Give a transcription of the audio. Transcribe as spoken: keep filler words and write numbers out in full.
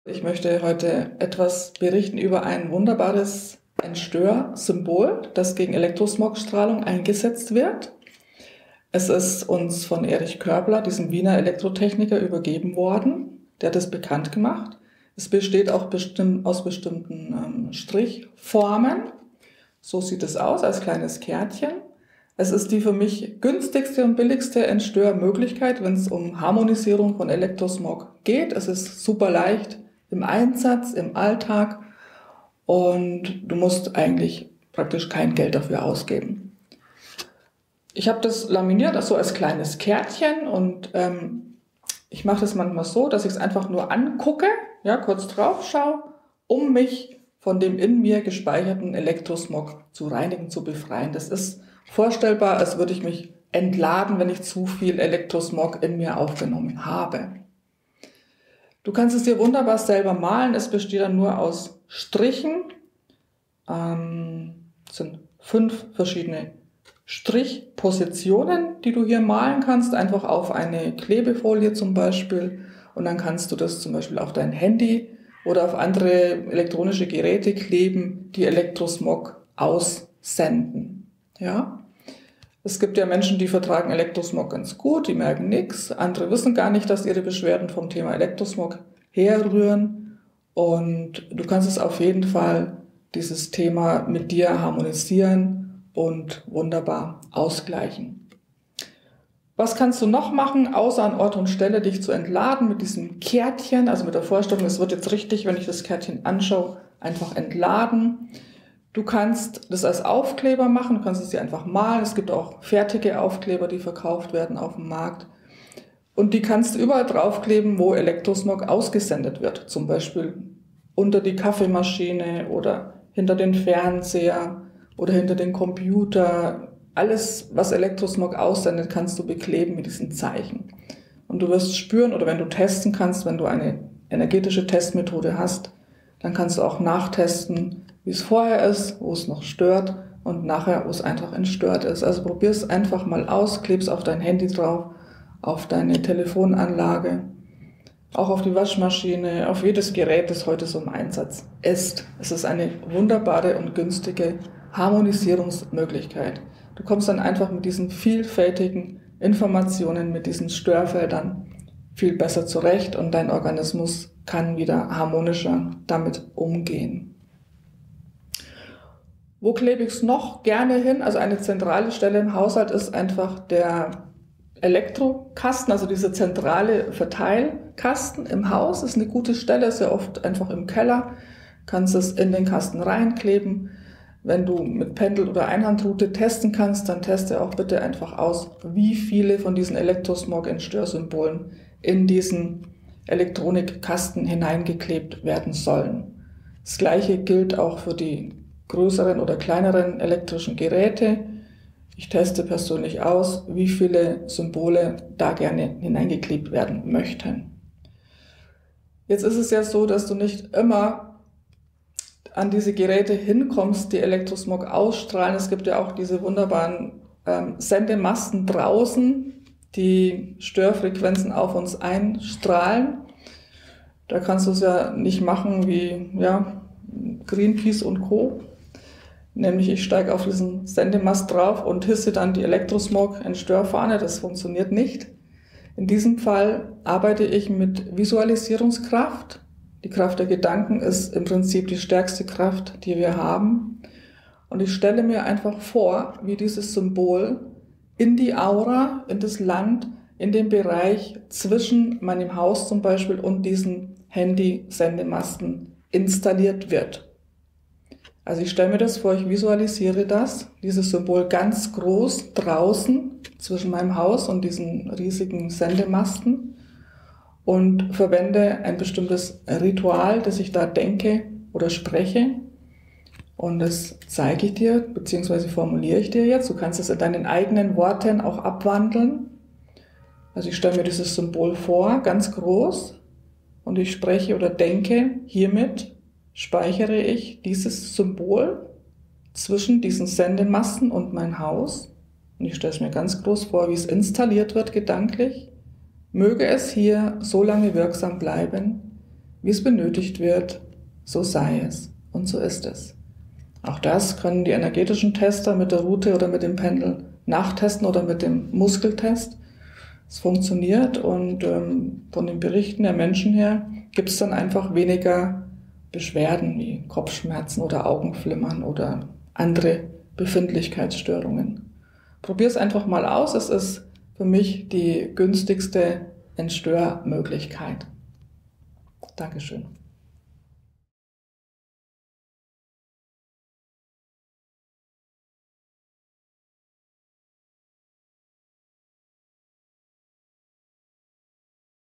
Ich möchte heute etwas berichten über ein wunderbares Entstörsymbol, das gegen Elektrosmogstrahlung eingesetzt wird. Es ist uns von Erich Körbler, diesem Wiener Elektrotechniker, übergeben worden. Der hat es bekannt gemacht. Es besteht auch bestimmt aus bestimmten ähm, Strichformen. So sieht es aus, als kleines Kärtchen. Es ist die für mich günstigste und billigste Entstörmöglichkeit, wenn es um Harmonisierung von Elektrosmog geht. Es ist super leicht im Einsatz, im Alltag, und du musst eigentlich praktisch kein Geld dafür ausgeben. Ich habe das laminiert, also als kleines Kärtchen, und ähm, ich mache das manchmal so, dass ich es einfach nur angucke, ja, kurz drauf schaue, um mich von dem in mir gespeicherten Elektrosmog zu reinigen, zu befreien. Das ist vorstellbar, als würde ich mich entladen, wenn ich zu viel Elektrosmog in mir aufgenommen habe. Du kannst es dir wunderbar selber malen. Es besteht dann nur aus Strichen. Ähm, es sind fünf verschiedene Strichpositionen, die du hier malen kannst, einfach auf eine Klebefolie zum Beispiel. Und dann kannst du das zum Beispiel auf dein Handy oder auf andere elektronische Geräte kleben, die Elektrosmog aussenden. Ja? Es gibt ja Menschen, die vertragen Elektrosmog ganz gut, die merken nichts. Andere wissen gar nicht, dass ihre Beschwerden vom Thema Elektrosmog herrühren. Und du kannst es auf jeden Fall, dieses Thema, mit dir harmonisieren und wunderbar ausgleichen. Was kannst du noch machen, außer an Ort und Stelle dich zu entladen mit diesem Kärtchen, also mit der Vorstellung, es wird jetzt richtig, wenn ich das Kärtchen anschaue, einfach entladen. Du kannst das als Aufkleber machen, du kannst es dir einfach malen. Es gibt auch fertige Aufkleber, die verkauft werden auf dem Markt. Und die kannst du überall draufkleben, wo Elektrosmog ausgesendet wird. Zum Beispiel unter die Kaffeemaschine oder hinter den Fernseher oder hinter den Computer. Alles, was Elektrosmog aussendet, kannst du bekleben mit diesen Zeichen. Und du wirst spüren, oder wenn du testen kannst, wenn du eine energetische Testmethode hast, dann kannst du auch nachtesten, wie es vorher ist, wo es noch stört, und nachher, wo es einfach entstört ist. Also probier es einfach mal aus, kleb's auf dein Handy drauf, auf deine Telefonanlage, auch auf die Waschmaschine, auf jedes Gerät, das heute so im Einsatz ist. Es ist eine wunderbare und günstige Harmonisierungsmöglichkeit. Du kommst dann einfach mit diesen vielfältigen Informationen, mit diesen Störfeldern viel besser zurecht, und dein Organismus kann wieder harmonischer damit umgehen. Wo klebe ich es noch gerne hin? Also eine zentrale Stelle im Haushalt ist einfach der Elektrokasten, also dieser zentrale Verteilkasten im Haus ist eine gute Stelle, ist ja oft einfach im Keller, kannst es in den Kasten reinkleben. Wenn du mit Pendel oder Einhandrute testen kannst, dann teste auch bitte einfach aus, wie viele von diesen Elektrosmog-Entstör-Symbolen in diesen Elektronikkasten hineingeklebt werden sollen. Das Gleiche gilt auch für die größeren oder kleineren elektrischen Geräte. Ich teste persönlich aus, wie viele Symbole da gerne hineingeklebt werden möchten. Jetzt ist es ja so, dass du nicht immer an diese Geräte hinkommst, die Elektrosmog ausstrahlen. Es gibt ja auch diese wunderbaren ähm, Sendemasten draußen, die Störfrequenzen auf uns einstrahlen. Da kannst du es ja nicht machen wie ja, Greenpeace und Co. Nämlich ich steige auf diesen Sendemast drauf und hisse dann die Elektrosmog-Entstörfahne. Das funktioniert nicht. In diesem Fall arbeite ich mit Visualisierungskraft. Die Kraft der Gedanken ist im Prinzip die stärkste Kraft, die wir haben. Und ich stelle mir einfach vor, wie dieses Symbol in die Aura, in das Land, in den Bereich zwischen meinem Haus zum Beispiel und diesen Handy-Sendemasten installiert wird. Also ich stelle mir das vor, ich visualisiere das, dieses Symbol ganz groß draußen zwischen meinem Haus und diesen riesigen Sendemasten, und verwende ein bestimmtes Ritual, das ich da denke oder spreche, und das zeige ich dir, beziehungsweise formuliere ich dir jetzt. Du kannst es in deinen eigenen Worten auch abwandeln. Also ich stelle mir dieses Symbol vor, ganz groß, und ich spreche oder denke, hiermit speichere ich dieses Symbol zwischen diesen Sendemasten und mein Haus. Und ich stelle es mir ganz groß vor, wie es installiert wird gedanklich. Möge es hier so lange wirksam bleiben, wie es benötigt wird, so sei es und so ist es. Auch das können die energetischen Tester mit der Route oder mit dem Pendel nachtesten oder mit dem Muskeltest. Es funktioniert und ähm, von den Berichten der Menschen her gibt es dann einfach weniger Beschwerden wie Kopfschmerzen oder Augenflimmern oder andere Befindlichkeitsstörungen. Probier es einfach mal aus. Es ist für mich die günstigste Entstörmöglichkeit. Dankeschön.